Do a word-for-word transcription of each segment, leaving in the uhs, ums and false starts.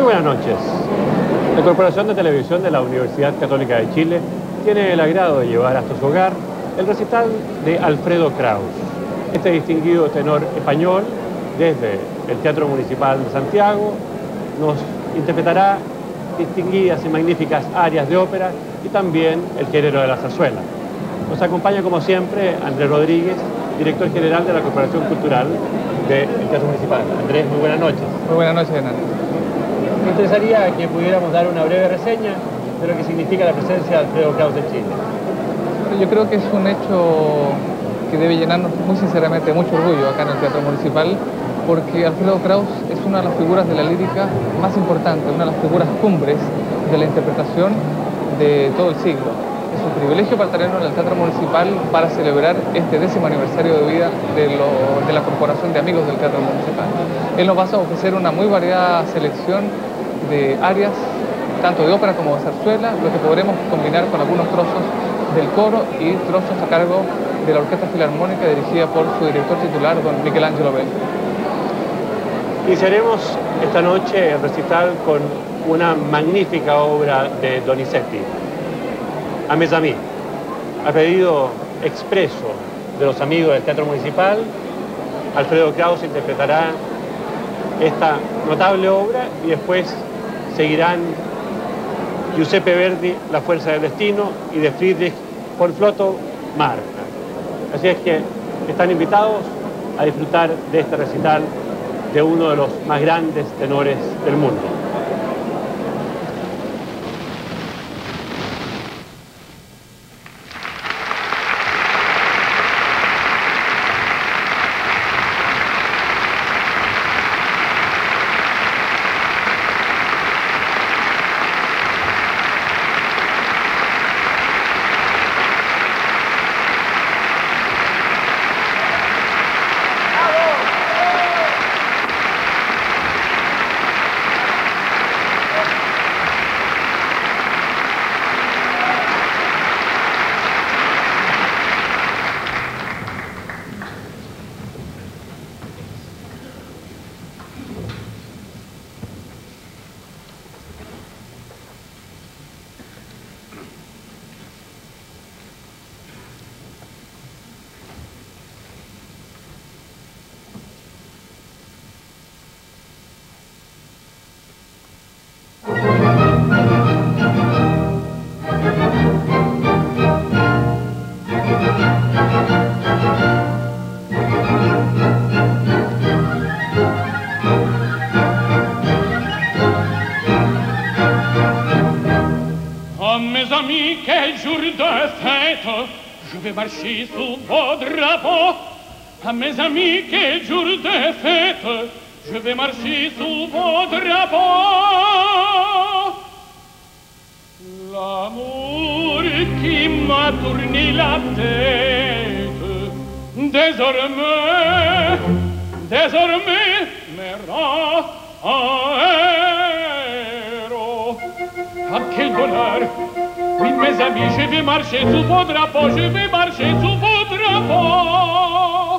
buenas noches. La Corporación de Televisión de la Universidad Católica de Chile tiene el agrado de llevar hasta su hogar el recital de Alfredo Kraus. Este distinguido tenor español, desde el Teatro Municipal de Santiago, nos interpretará distinguidas y magníficas arias de ópera y también el género de la zarzuela. Nos acompaña, como siempre, Andrés Rodríguez, director general de la Corporación Cultural del Teatro Municipal. Andrés, muy buenas noches. Muy buenas noches, Hernán. Me interesaría que pudiéramos dar una breve reseña de lo que significa la presencia de Alfredo Kraus en Chile. Yo creo que es un hecho que debe llenarnos muy sinceramente mucho orgullo acá en el Teatro Municipal, porque Alfredo Kraus es una de las figuras de la lírica más importantes, una de las figuras cumbres de la interpretación de todo el siglo. Es un privilegio para tenerlo en el Teatro Municipal para celebrar este décimo aniversario de vida de, lo, de la Corporación de Amigos del Teatro Municipal. Él nos va a ofrecer una muy variada selección de arias, tanto de ópera como de zarzuela, lo que podremos combinar con algunos trozos del coro y trozos a cargo de la Orquesta Filarmónica dirigida por su director titular, don Michelangelo Belli. Iniciaremos esta noche el recital con una magnífica obra de Donizetti, A mes a mí, a pedido expreso de los amigos del Teatro Municipal. Alfredo Kraus interpretará esta notable obra y después seguirán Giuseppe Verdi, La fuerza del destino, y de Friedrich von Flotow, Marta. Así es que están invitados a disfrutar de este recital de uno de los más grandes tenores del mundo. Je vais marcher sous vos drapeaux. À mes amis, quel jour de fête. Je vais marcher sous vos drapeaux. L'amour qui m'a tourné la tête, désormais, désormais me rend un héros. Ah, quel bonheur! Oui, mes amis, je vais marcher sous vos drapeaux, je vais marcher sous vos drapeaux.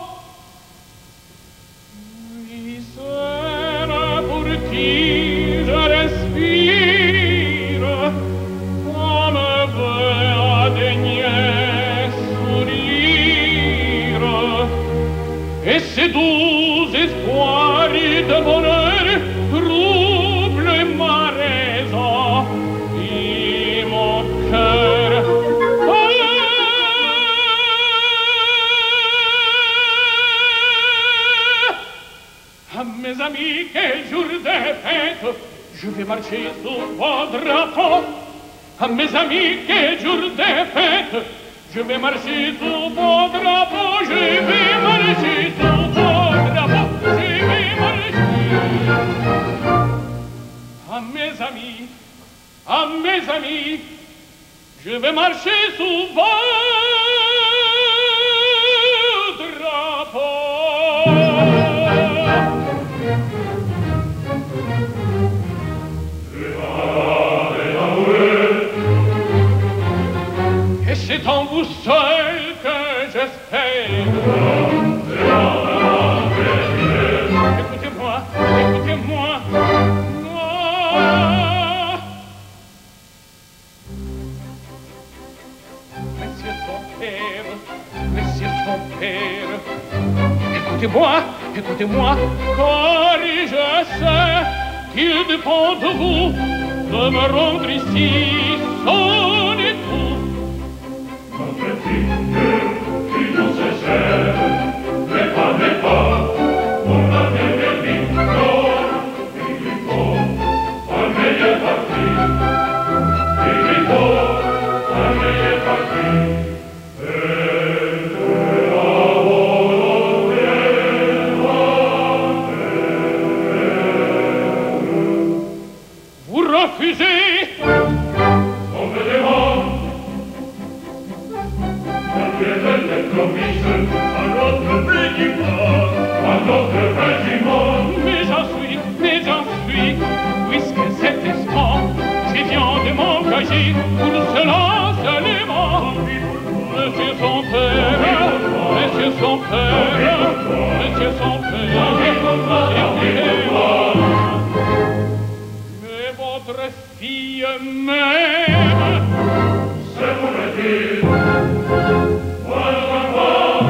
Oui, c'est pour qui je respire, comme veut à daigner sourire. Et ces doux espoirs de bonheur troublent ma raison. Mes amis, quel jour de fête, je vais marcher sous vos drapeaux. À mes amis, quel jour de fête, je vais marcher sous vos drapeaux, je vais marcher sous vos drapeaux, je vais marcher. À mes amis, à mes amis, je vais marcher sous vos drapeaux. C'est en vous seul que j'espère. Écoutez-moi, écoutez-moi. Non, écoutez-moi, écoutez-moi, car je sais qu'il dépend de vous de me rendre ici son époux. Ma petite, qui non se sert, n'est pas, n'est pas, on a bien des victoires, il faut un meilleur parti, il faut un meilleur parti. Refusez! On me demande laquelle est promise à notre régiment, à notre régiment. Mais j'en suis, mais j'en suis, puisque cet instant, je viens de m'engager pour cela seulement. Monsieur son père, monsieur son père, monsieur son père, écoutez-moi. Votre fille m'aime. C'est vrai-il, votre femme.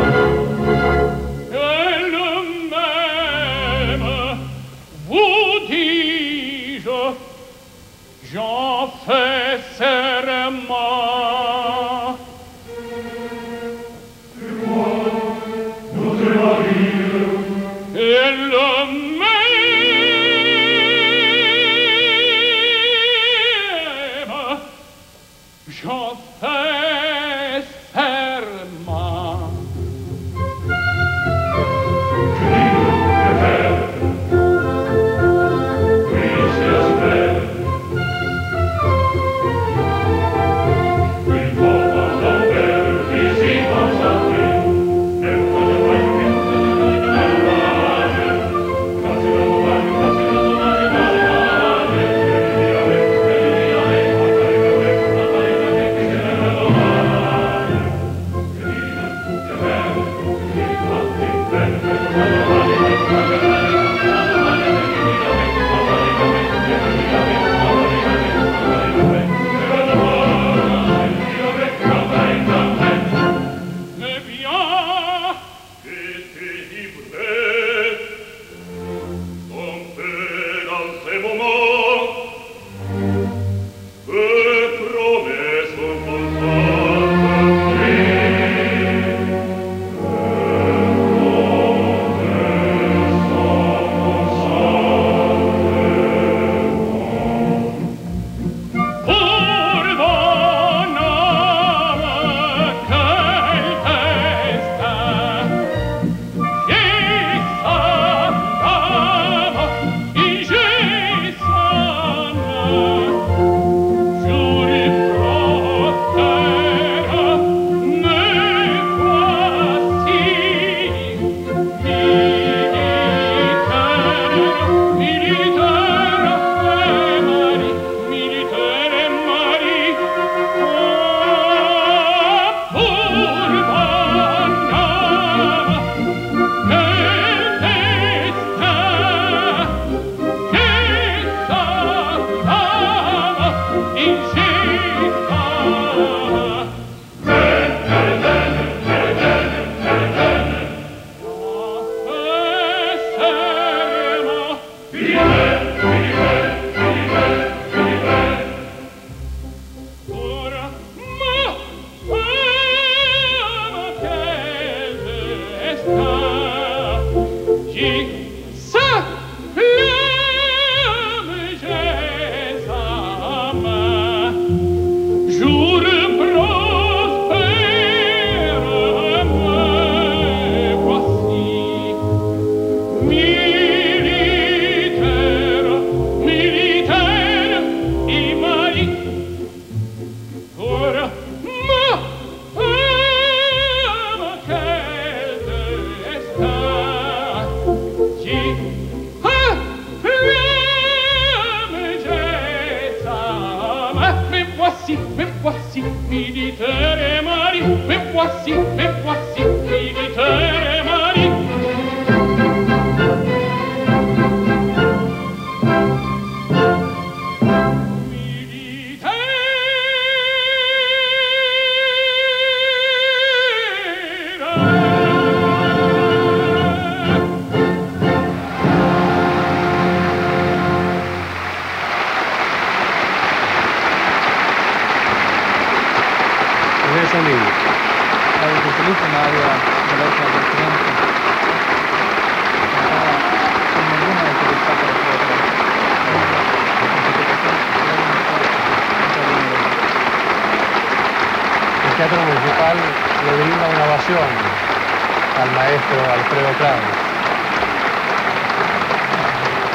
Elle m'aime, vous dis-je, j'en fais serment. Et moi, notre mari, Elle m'aime. J'en fais serment. je dis, je fais. Oui, c'est la semaine. Il faut pas s'en faire, ici, dans sa vie. Et quand je vois, je fais, quand c'est le dommage, quand c'est le dommage, quand c'est le dommage, voici, me voici, militaire et mari, me voici, me voici, militaire et mari. Militaire la dificilísima área de la isla del continente. Sin ninguna dificultad para poder trabajar. El Teatro Municipal le brinda una ovación al maestro Alfredo Kraus.